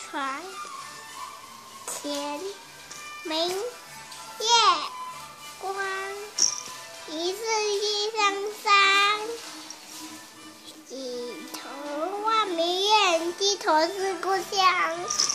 床前明月光，疑是地上霜。举头望明月，低头思故乡。